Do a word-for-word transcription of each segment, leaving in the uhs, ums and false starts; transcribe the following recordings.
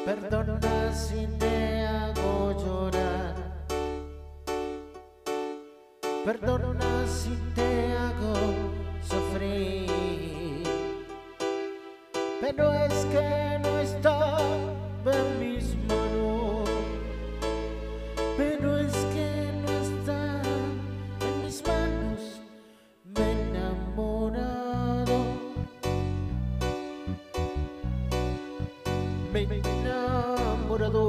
Perdona si te hago llorar, perdona si te hago sufrir, pero es que no está en mis manos, pero es que no está en mis manos. Me he enamorado, me he enamorado,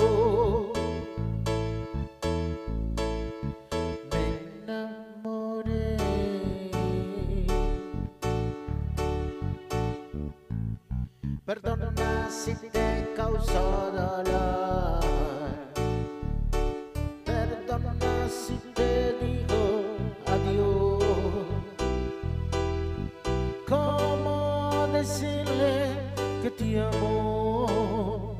me enamoré. Perdona si te causó dolor, perdona si te digo adiós. ¿Cómo decirle que te amo?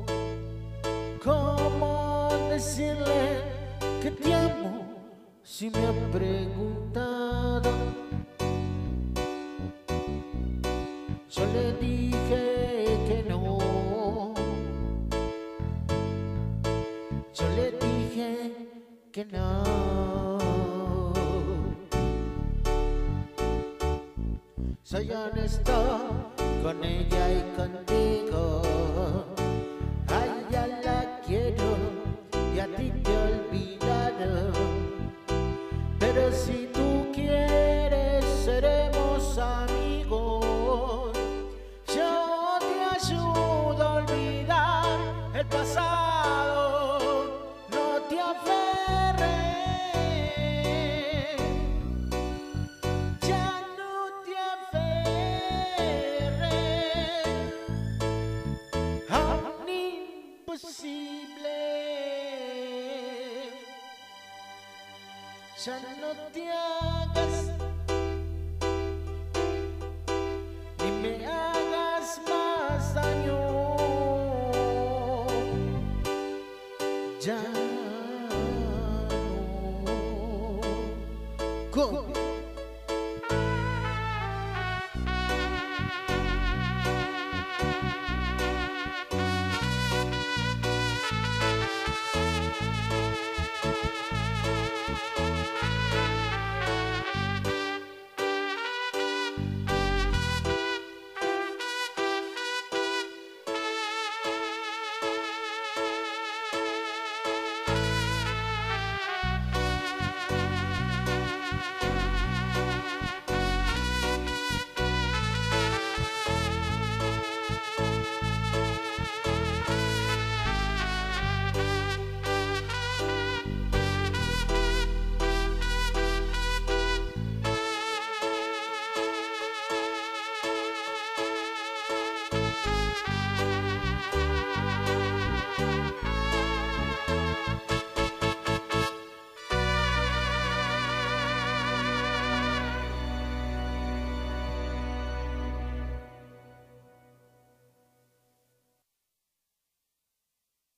¿Cómo decirle que te amo si me ha preguntado? Yo le dije que no, yo le dije que no. Soy honesto con ella y contigo. A ella la quiero y a ti te he olvidado. Pero si tú quieres seremos amigos. Yo te ayudo a olvidar el pasado. No te aferres, ya no te aferres a un imposible. Ya no te